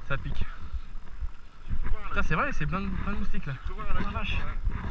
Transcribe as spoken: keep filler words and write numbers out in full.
Ça pique. Putain, c'est vrai, c'est plein de, plein de moustiques là. Oh la vache.